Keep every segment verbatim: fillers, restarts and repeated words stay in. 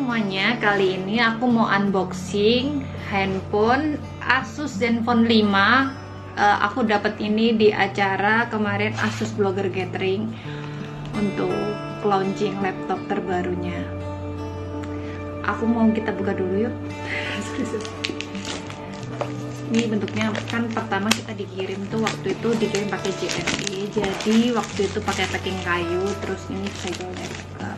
semuanya, kali ini aku mau unboxing handphone Asus Zenfone lima. uh, Aku dapat ini di acara kemarin Asus Blogger Gathering untuk launching laptop terbarunya. Aku mau kita buka dulu yuk. Ini bentuknya kan pertama kita dikirim tuh waktu itu dikirim pakai J M I, jadi waktu itu pakai packing kayu. Terus ini segelnya dibuka.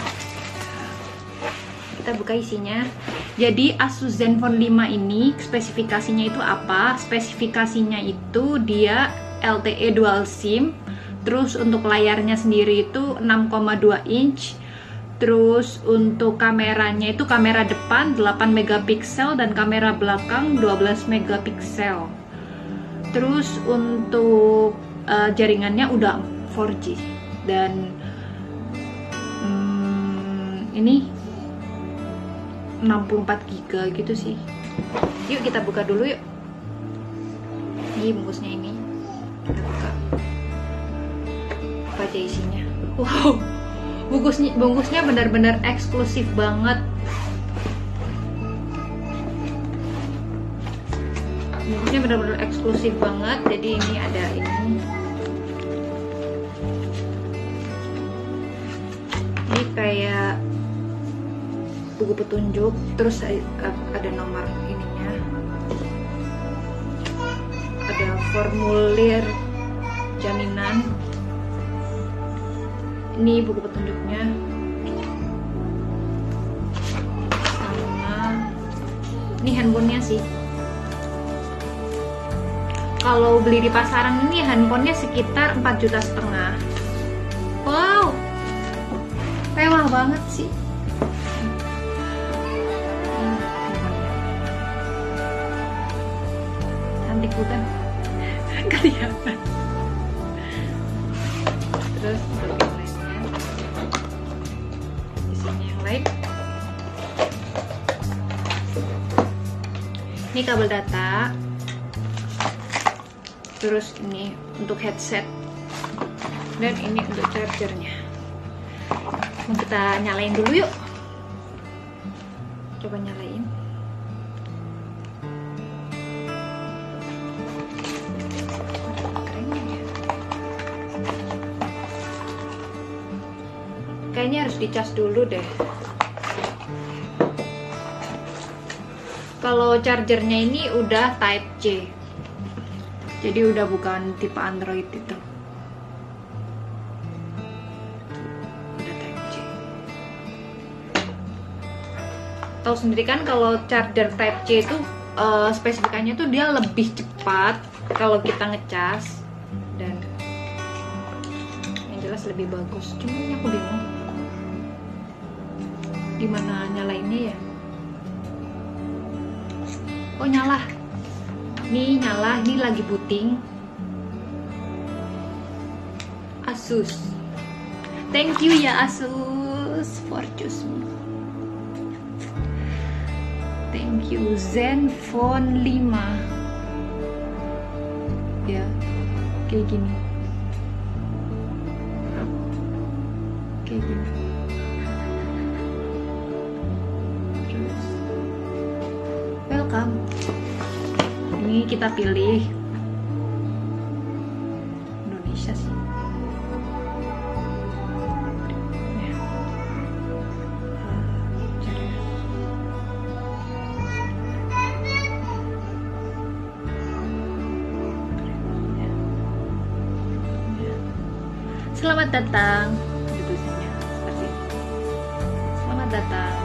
Kita buka isinya. Jadi Asus Zenfone lima ini spesifikasinya itu apa? Spesifikasinya itu dia L T E dual SIM. Terus untuk layarnya sendiri itu enam koma dua inch. Terus untuk kameranya itu kamera depan delapan megapiksel dan kamera belakang dua belas megapiksel. Terus untuk uh, jaringannya udah four G dan hmm, ini enam puluh empat giga gitu sih. Yuk kita buka dulu yuk. Ini bungkusnya ini. Kita buka. Apa aja isinya? Wow. Bungkusnya bungkusnya benar-benar eksklusif banget. Bungkusnya benar-benar eksklusif banget. Jadi ini ada ini. Ini kayak buku petunjuk, terus ada nomor ininya, ada formulir jaminan, ini buku petunjuknya, sama ini handphonenya sih. Kalau beli di pasaran ini handphonenya sekitar empat juta setengah. Wow, mewah banget sih. Bukan kelihatan. Terus untuk yang lainnya, di sini yang lain, ini kabel data. Terus ini untuk headset dan ini untuk chargernya. Mau kita nyalain dulu yuk. Coba nyalain. Kayaknya harus dicas dulu deh. Kalau chargernya ini udah Type C, jadi udah bukan tipe Android itu. Udah Type C. Tahu sendiri kan kalau charger Type C itu uh, spesifikasinya tuh dia lebih cepat kalau kita ngecas dan yang jelas lebih bagus. Cuma ini aku bingung gimana nyalainnya ya. Oh nyala, nih nyala, ini lagi booting. Asus, thank you ya Asus for choose me. Thank you Zenfone lima. Ya kayak gini, kayak gini. Welcome. Ini kita pilih Indonesia sih. Ya. Selamat datang. Tulisannya seperti ini. Selamat datang.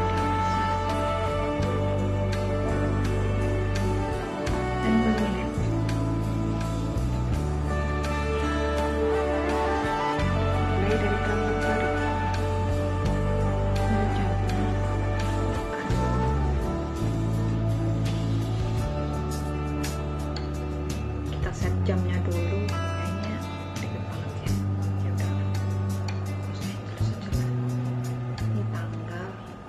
Set jamnya dulu, kayaknya deket banget ya. Ya udah, terus aja lah. Ini tanggal,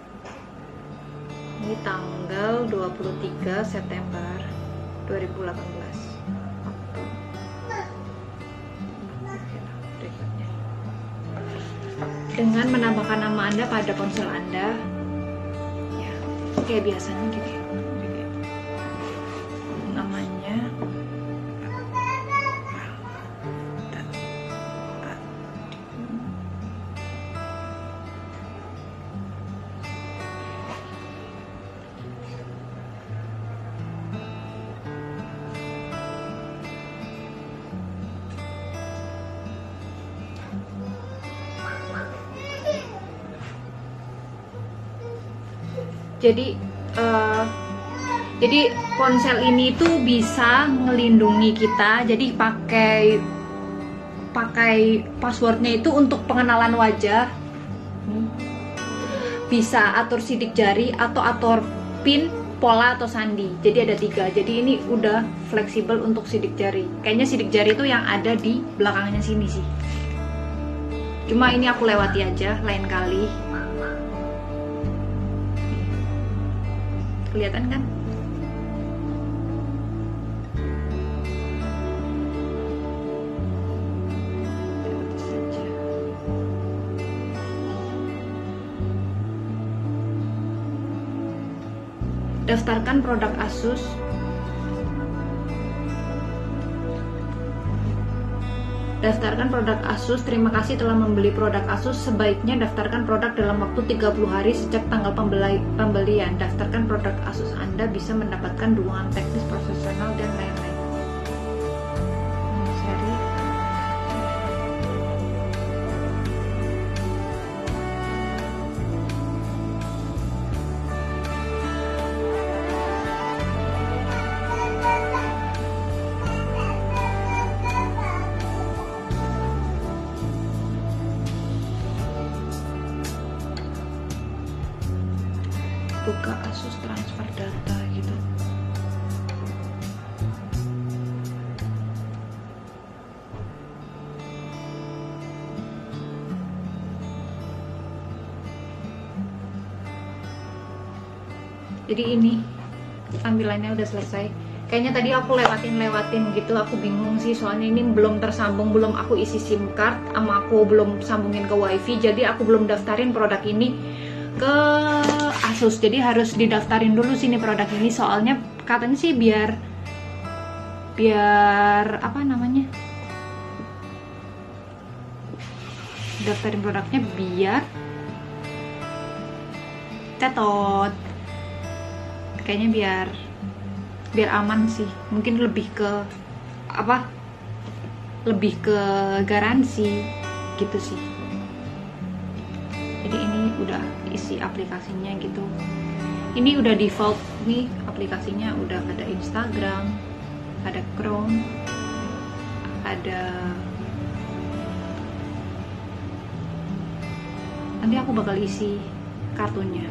ini tanggal dua puluh tiga September dua ribu delapan belas. Waktu berikutnya, dengan menambahkan nama Anda pada ponsel Anda, kayak biasanya gitu. Namanya Jadi uh, jadi ponsel ini tuh bisa ngelindungi kita. Jadi pakai pakai passwordnya itu untuk pengenalan wajah. Bisa atur sidik jari atau atur pin, pola atau sandi. Jadi ada tiga. Jadi ini udah fleksibel untuk sidik jari. Kayaknya sidik jari itu yang ada di belakangnya sini sih. Cuma ini aku lewati aja lain kali. Kelihatan kan? Daftarkan produk Asus. Daftarkan produk Asus. Terima kasih telah membeli produk Asus. Sebaiknya daftarkan produk dalam waktu tiga puluh hari sejak tanggal pembelian. Daftarkan produk Asus Anda bisa mendapatkan dukungan teknis profesional dan lain-lain. Seri. Buka Asus transfer data gitu. Jadi ini tampilannya udah selesai. Kayaknya tadi aku lewatin-lewatin gitu, aku bingung sih soalnya ini belum tersambung, belum aku isi SIM card, sama aku belum sambungin ke WiFi, jadi aku belum daftarin produk ini ke Asus. Jadi harus didaftarin dulu sini produk ini, soalnya katanya sih biar biar apa namanya, daftarin produknya biar tetot, kayaknya biar biar aman sih, mungkin lebih ke apa, lebih ke garansi gitu sih. Jadi ini udah isi aplikasinya gitu. Ini udah default nih aplikasinya, udah ada Instagram, ada Chrome, ada, nanti aku bakal isi kartunya.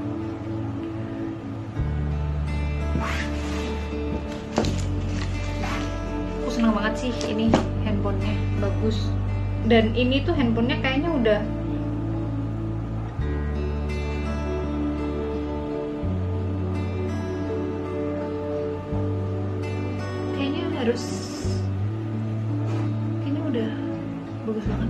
Aku senang banget sih ini handphonenya, bagus. Dan ini tuh handphonenya kayaknya udah harus ini udah bagus banget.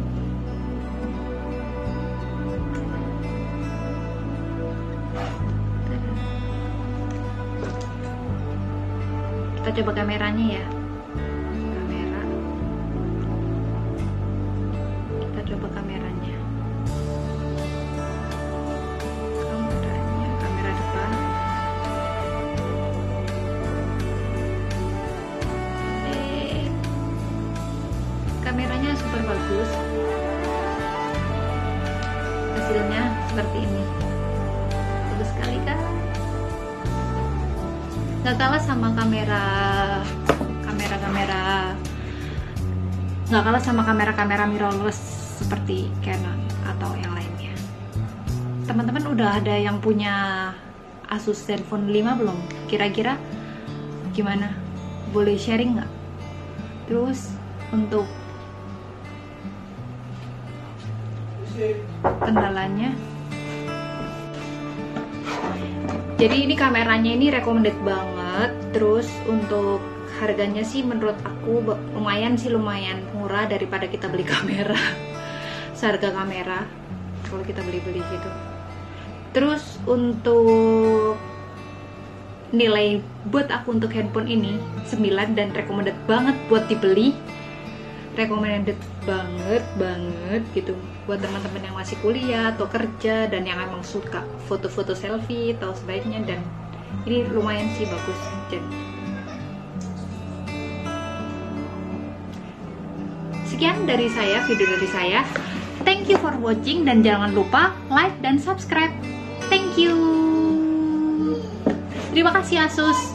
Kita coba kameranya ya. Kamera. Kita coba kameranya. Kameranya, kamera depan. Kameranya super bagus, hasilnya seperti ini, bagus sekali kan, nggak kalah sama kamera kamera kamera nggak kalah sama kamera-kamera mirrorless seperti Canon atau yang lainnya. Teman-teman udah ada yang punya Asus Zenfone lima belum? Kira-kira gimana? Boleh sharing nggak? Terus untuk kendalanya, jadi ini kameranya ini recommended banget. Terus untuk harganya sih menurut aku lumayan sih, lumayan murah daripada kita beli kamera seharga kamera kalau kita beli-beli gitu. Terus untuk nilai buat aku untuk handphone ini sembilan dan recommended banget buat dibeli. Recommended banget banget gitu buat teman-teman yang masih kuliah atau kerja dan yang emang suka foto-foto selfie atau sebaiknya, dan ini lumayan sih bagus. Jadi sekian dari saya, video dari saya. Thank you for watching dan jangan lupa like dan subscribe. Thank you. Terima kasih Asus.